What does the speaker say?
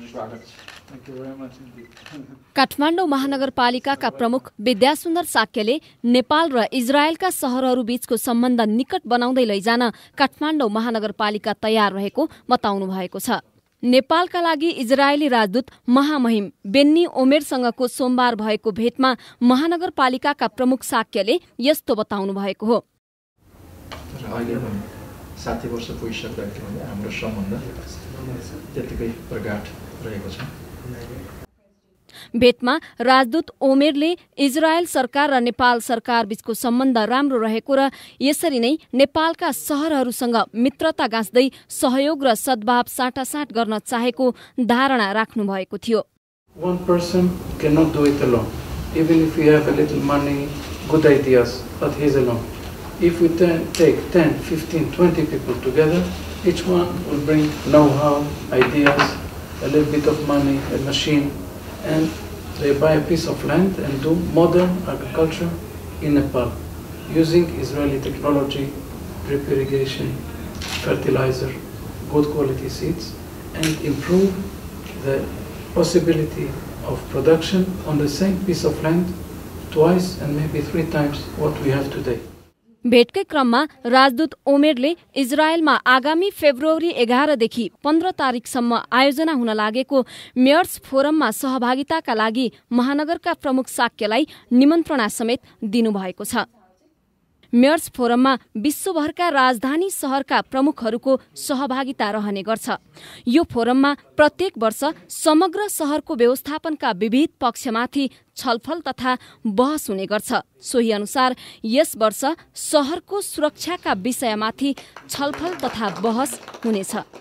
काठमाडौँ महानगरपालिकाका प्रमुख विद्यासुन्दर साक्यले नेपाल र इजरायलका शहरहरू बीचको सम्बन्ध निकट बनाउँदै लैजान काठमाडौँ महानगरपालिका तयार रहेको बताउनु भएको छ। नेपालका लागि इजरायली राजदूत महामहिम बेन्नी ओमेरसँगको सोमबार भएको भेटमा महानगरपालिकाका प्रमुख साक्यले यस्तो बताउनु भएको हो। 60 वर्ष पुगिसक्दाखेरि हाम्रो सम्बन्ध त्यतिकै प्रगाढ रहेको छ। भेटमा राजदूत ओमेरले इजरायल सरकार र नेपाल सरकार बीचको सम्बन्ध राम्रो रहेको र यसरी नै नेपालका शहरहरूसँग मित्रता गाँच्दै सहयोग र सद्भाव साटासाट गर्न चाहेको धारणा राख्नु भएको थियो। One person cannot do it alone. Even if we have a little money, good ideas, but he's alone. If we take 10, 15, 20 people together, each one will bring know-how, ideas, a little bit of money, a machine, and they buy a piece of land and do modern agriculture in Nepal using Israeli technology, drip irrigation, fertilizer, good quality seeds, and improve the possibility of production on the same piece of land twice and maybe 3 times what we have today. भेटकै क्रममा राजदूत ओमेरले इजरायलमा आगामी February 11 देखि 15 तारिकसम्म आयोजना हुन लागेको Myers फोरममा सहभागिताका लागि महानगरका प्रमुख साक्यलाई निमन्त्रणा समेत दिनुभएको छ। मेयर्स फोरममा विश्वभरका राजधानी शहरका प्रमुखहरूको सहभागिता रहने गर्छ। यो फोरममा प्रत्येक वर्ष समग्र शहरको व्यवस्थापनका विविध पक्षमाथि छलफल तथा बहस हुने गर्छ। सोही अनुसार यस वर्ष शहरको सुरक्षाका विषयमाथि छलफल तथा बहस हुनेछ।